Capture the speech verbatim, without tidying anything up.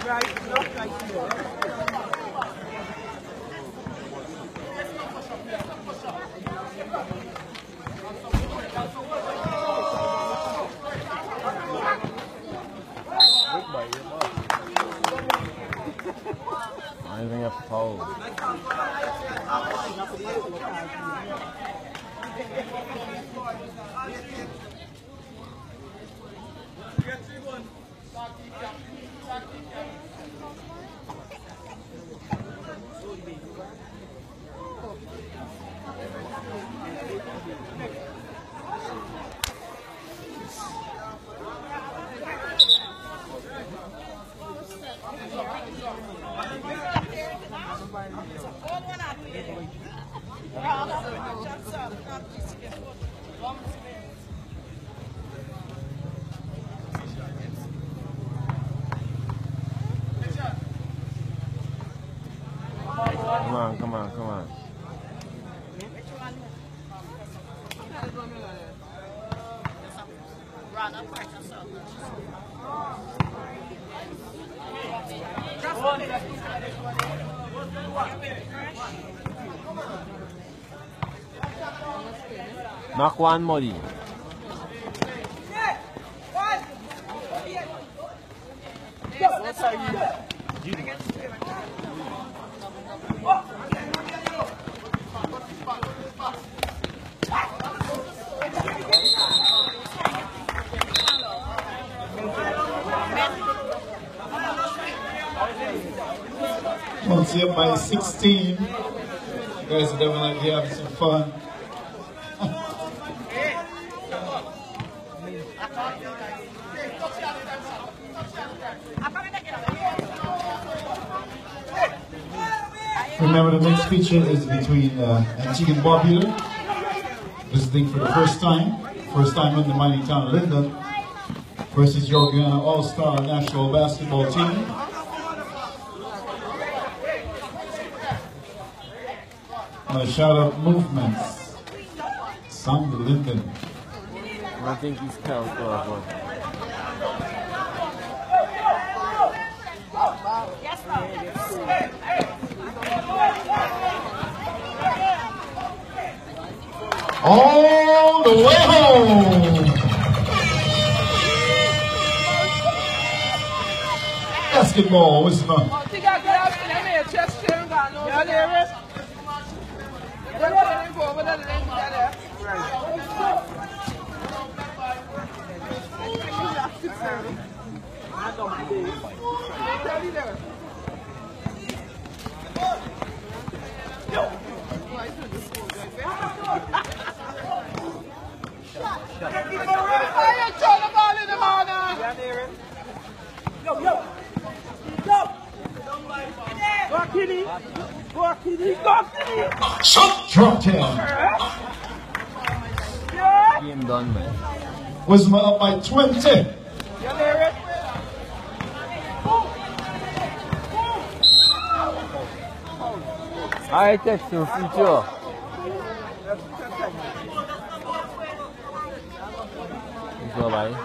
Right, not right here. I don't think I have to foul. Come on, come on, come on. Knock one, Molly. Once you're by sixteen, you guys are definitely having some fun. Remember, the next feature is between uh, Antigua and Barbuda, visiting for the first time, first time in the mining town of Linden, versus your Guyana All-Star National Basketball Team. Uh, shout out movements. Sound the Linden. I think he's count for all the way home. Basketball, what's the I think I got out in M H S and got no. Yeah, there is. They're over there, there. I don't believe. Tell you there. Yo. I ain't trying to ball in the morning. Yeah, there. Yo, yo. Yo. Go, Kitty. Go, Kitty. Go, Kitty. shot drop ten. game done, man. Was up by twenty. Yeah, there. I text you, future. Go bye.